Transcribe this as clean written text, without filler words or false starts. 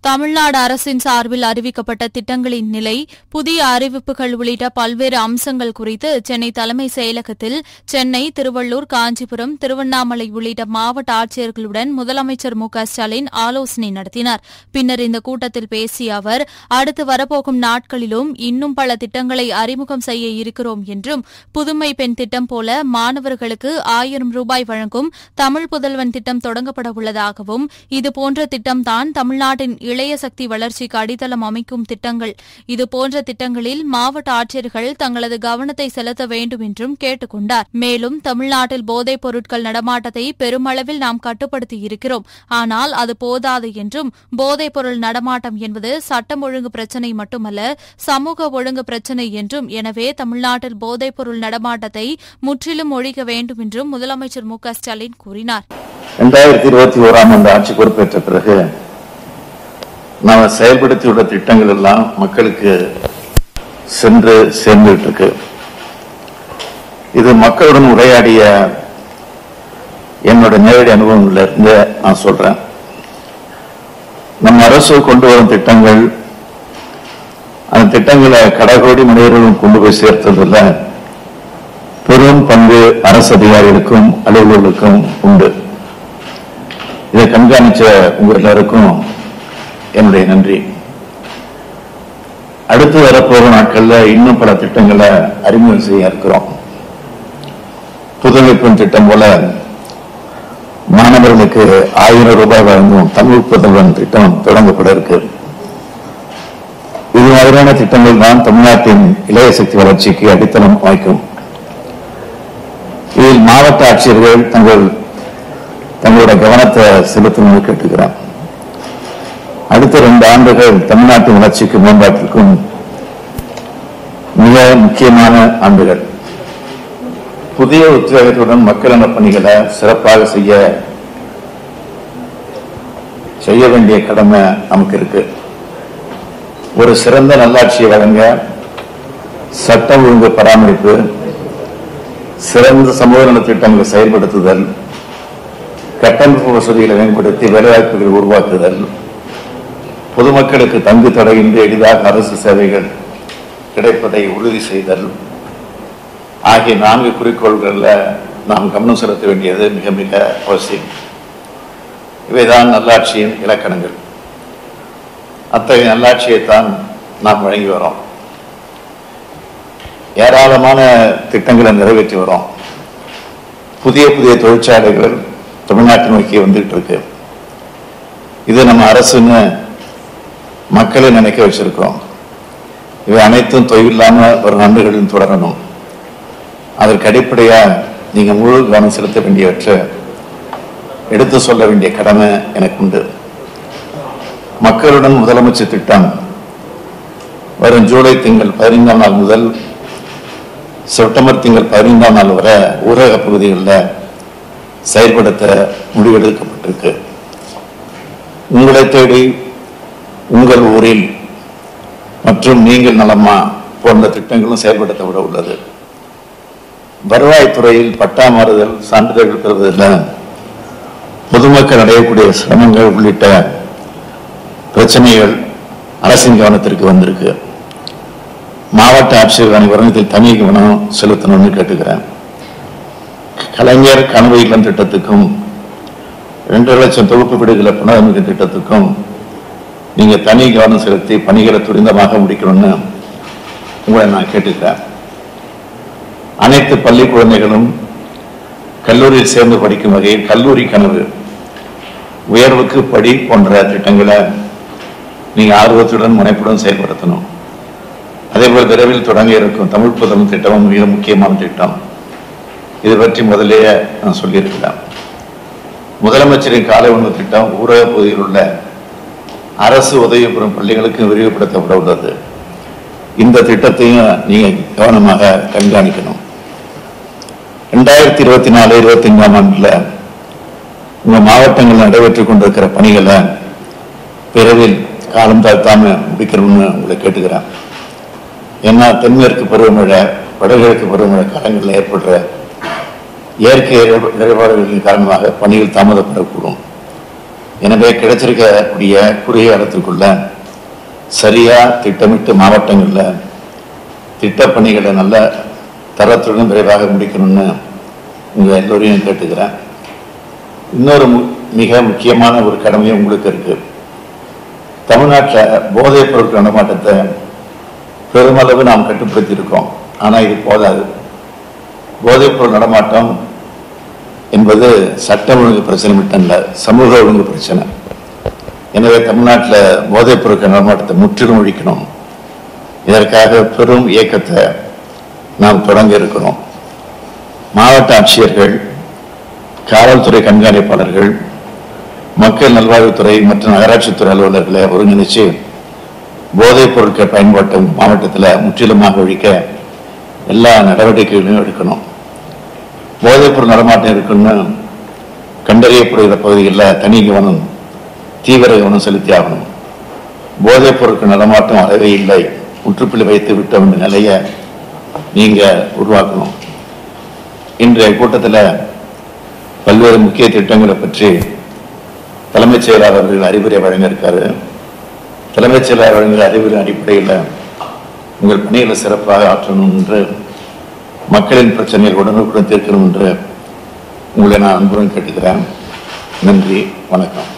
தமிழ்நாடு அரசின் சார்பில் அறிவிக்கப்பட்ட திட்டங்களின் நிலை, புதிய அறிவிப்புகள் உள்ளிட்ட பல்வேறு அம்சங்கள் குறித்து சென்னை தலைமைச் செயலகத்தில் சென்னை, திருவள்ளூர், காஞ்சிபுரம், திருவண்ணாமலை உள்ளிட்ட மாவட்ட ஆட்சியர்களுடன் முதலமைச்சர் மு.க.ஸ்டாலின் ஆலோசனை நடத்தினார். பின்னர் இந்த கூட்டத்தில் பேசிய அவர், அடுத்து வரப்போகும் நாட்களிலும் இன்னும் பல திட்டங்களை அறிமுகம் செய்ய இருக்கிறோம் என்றும், புதுமை பெண் திட்டம் போல மாணவர்களுக்கு 1000 ரூபாய் வழங்கும் தமிழ் புதல்வன் திட்டம் தொடங்கப்பட உள்ளதாகவும், இதுபோன்ற திட்டம்தான் தமிழ்நாட்டின் இளைய சக்தி வளர்ச்சிக்கு அடித்தளம் அமைக்கும் திட்டங்கள். இதுபோன்ற திட்டங்களில் மாவட்ட ஆட்சியர்கள் தங்களது கவனத்தை செலுத்த வேண்டும் என்றும் கேட்டுக் கொண்டார். மேலும் தமிழ்நாட்டில் போதைப் பொருட்கள் நடமாட்டத்தை பெருமளவில் நாம் கட்டுப்படுத்தி இருக்கிறோம். ஆனால் அது போதாது என்றும், போதைப் பொருள் நடமாட்டம் என்பது சட்டம் ஒழுங்கு பிரச்சினை மட்டுமல்ல, சமூக ஒழுங்கு பிரச்சினை என்றும், எனவே தமிழ்நாட்டில் போதைப் பொருள் நடமாட்டத்தை முற்றிலும் ஒழிக்க வேண்டும் என்றும் முதலமைச்சர் மு.க.ஸ்டாலின் கூறினார். 2021 ஆண்டு ஆட்சி பொறுப்பேற்ற பிறகு நாம் செயல்படுத்தியுள்ள திட்டங்கள் எல்லாம் மக்களுக்கு சென்று சேர்ந்துட்டு இருக்கு. இது மக்களுடன் உரையாடிய என்னோட நேரடி அனுபவங்கள்ல இருந்து நான் சொல்றேன். நம்ம அரசு கொண்டு வரும் திட்டங்கள், அந்த திட்டங்களை கடைகோடி மனிதர்களும் கொண்டு போய் சேர்த்ததில்ல பெரும் பங்கு அரசு அதிகாரிகளுக்கும் அலுவலர்களுக்கும் உண்டு. இதை கண்காணிச்ச உங்க எல்லாருக்கும் என்னுடைய நன்றி. அடுத்து வரப்போற நாட்கள்ல இன்னும் பல திட்டங்களை அறிமுகம் செய்ய இருக்கிறோம். புதுமை பெண் திட்டம் போல மாணவர்களுக்கு 1000 ரூபாய் வழங்கும் தமிழ் புதல்வன் திட்டம் தொடங்கப்பட இருக்கு. இது மாதிரியான திட்டங்கள் தான் தமிழ்நாட்டின் இளைய சக்தி வளர்ச்சிக்கு அடித்தளம் அமைக்கும். இதில் மாவட்ட ஆட்சியர்கள் தங்களோட கவனத்தை செலுத்தணும்னு கேட்டுக்கிறேன். அடுத்த 2 ஆண்டுகள் தமிழ்நாட்டின் வளர்ச்சிக்கு மேம்பாட்டிற்கும் மிக முக்கியமான ஆண்டுகள். புதிய உத்வேகத்துடன் மக்கள் நல பணிகளை சிறப்பாக செய்ய வேண்டிய கடமை நமக்கு இருக்கு. ஒரு சிறந்த நல்லாட்சியை வழங்க சட்டம் ஒழுங்கு பராமரிப்பு, சிறந்த சமூக நல திட்டங்களை செயல்படுத்துதல், கட்டமைப்பு வசதிகளை மேம்படுத்தி வேலைவாய்ப்புகளை உருவாக்குதல், பொதுமக்களுக்கு தங்கு தடையின்றி எளிதாக அரசு சேவைகள் கிடைப்பதை உறுதி செய்தல் ஆகிய 4 குறிக்கோள்களில் நாம் கவனம் செலுத்த வேண்டியது மிக மிக அவசியம். இவைதான் நல்லாட்சியின் இலக்கணங்கள். அத்தகைய நல்லாட்சியைத்தான் நாம் வழங்கி வரோம். ஏராளமான திட்டங்களை நிறைவேற்றி வரோம். புதிய புதிய தொழிற்சாலைகள் தமிழ்நாட்டின் நோக்கி வந்துட்டு இருக்கு. இது நம்ம அரசுன்னு மக்களை நினைக்க வச்சிருக்கோம். இவை அனைத்தும் தொய்வில்லாம வரும் ஆண்டுகளில் தொடரணும். அதற்கு அடிப்படையா நீங்க முழு கவனம் செலுத்த வேண்டியவற்றை எடுத்து சொல்ல வேண்டிய கடமை எனக்கு உண்டு. மக்களுடன் முதலமைச்சர் திட்டம் வரும் ஜூலை திங்கள் 15ஆம் நாள் முதல் செப்டம்பர் திங்கள் 15ஆம் நாள் வரை ஊரக பகுதிகளில் செயல்படுத்த முடிவெடுக்கப்பட்டிருக்கு. உங்களை தேடி உங்கள் ஊரில் மற்றும் நீங்கள் நலமா போன்ற திட்டங்களும் செயல்படுத்தப்பட உள்ளது. வருவாய்த்துறையில் பட்டா மாறுதல் சான்றிதழ்கள் பெறுவதில் பொதுமக்கள் அடையக்கூடிய சிரமங்கள் உள்ளிட்ட பிரச்சனைகள் அரசின் கவனத்திற்கு வந்திருக்கு. மாவட்ட ஆட்சியர்கள் அனைவரும் தனி கவனம் செலுத்தணும்னு கேட்டுக்கிறேன். கலைஞர் கனவு இல்லம் திட்டத்துக்கும் 2 லட்சம் தொகுப்பு வீடுகளை புனரமைக்கும் திட்டத்துக்கும் நீங்க தனி கவனம் செலுத்தி பணிகளை துரிதமாக முடிக்கணும்னு உங்களை நான் கேட்டுக்கிறேன். அனைத்து பள்ளி குழந்தைகளும் கல்லூரியில் சேர்ந்து படிக்கும் வகையில் கல்லூரி கனவு, உயர்வுக்கு படி போன்ற திட்டங்களை நீங்க ஆர்வத்துடன் முனைப்புடன் செயல்படுத்தணும். அதேபோல் விரைவில் தொடங்க இருக்கும் தமிழ் புதல்வன் திட்டமும் மிக முக்கியமான திட்டம். இது பற்றி முதலேயே நான் சொல்லியிருக்கிறேன். முதலமைச்சரின் காலை உணவு திட்டம் ஊரக பகுதியில் உள்ள அரசு உதவி பெறும் பள்ளிகளுக்கு விரிவுபடுத்தப்பட உள்ளது. இந்த திட்டத்தையும் நீங்க கவனமாக கண்காணிக்கணும். 2024-25ஆம் ஆண்டுல உங்க மாவட்டங்கள் நடைபெற்றுக் கொண்டிருக்கிற பணிகளை விரைவில் காலம் தாழ்த்தாம முடிக்கணும்னு உங்களை கேட்டுக்கிறேன். ஏன்னா தென்மேற்கு பருவமழை, வடகிழக்கு பருவமழை காலங்களில் ஏற்படுற இயற்கை இடர்பாடுகளின் காரணமாக பணிகள் தாமதப்படக்கூடும். எனவே கிடைச்சிருக்கக்கூடிய குறுகிய காலத்திற்குள்ள சரியா திட்டமிட்டு மாவட்டங்கள்ல திட்டப்பணிகளை நல்ல தரத்துடன் விரைவாக முடிக்கணும்னு உங்க எல்லோரையும் கேட்டுக்கிறேன். இன்னொரு மிக முக்கியமான ஒரு கடமையும் உங்களுக்கு இருக்கு. தமிழ்நாட்டில் போதைப் பொருட்கள் நடமாட்டத்தை பெருமளவு நாம் கட்டுப்படுத்தி இருக்கோம். ஆனா இது போதாது. போதைப் பொருள் நடமாட்டம் என்பது சட்ட ஒழுங்கு பிரச்சனை மட்டும் இல்லை, சமூக ஒழுங்கு பிரச்சனை. எனவே தமிழ்நாட்டில் போதைப் பொருட்கள் நடமாட்டத்தை முற்றிலும் ஒழிக்கணும். இதற்காக பெரும் இயக்கத்தை நாம் தொடங்க இருக்கிறோம். மாவட்ட ஆட்சியர்கள், காவல்துறை கண்காணிப்பாளர்கள், மக்கள் நல்வாழ்வுத்துறை மற்றும் நகராட்சித்துறை அலுவலர்களை ஒருங்கிணைச்சு போதைப் பொருட்கள் பயன்பாட்டை மாவட்டத்தில் முற்றிலுமாக ஒழிக்க எல்லா நடவடிக்கைகளையும் எடுக்கணும். போதைப் பொருள் நடமாட்டம் இருக்குன்னு கண்டறியப்படுகிற பகுதிகளில் தனி கவனம், தீவிர கவனம் செலுத்தி ஆகணும். போதைப் பொருட்கள் நடமாட்டம் அறவே இல்லை, முற்றுப்புள்ளி வைத்து விட்டோம் என்ற நிலையை நீங்க உருவாக்கணும். இன்றைய கூட்டத்தில் பல்வேறு முக்கிய திட்டங்களை பற்றி தலைமைச் செயலாளர் அவர்கள் அறிவுரை வழங்க இருக்காரு. தலைமைச் செயலாளர் வழங்குகிற அறிவுரை அடிப்படையில் உங்கள் பணிகளை சிறப்பாக ஆற்றணும் என்று, மக்களின் பிரச்சனைகள் உடனுக்குடன் தீர்க்கணும் என்று உங்களை நான் அன்புடன் கேட்டுக்கிறேன். நன்றி, வணக்கம்.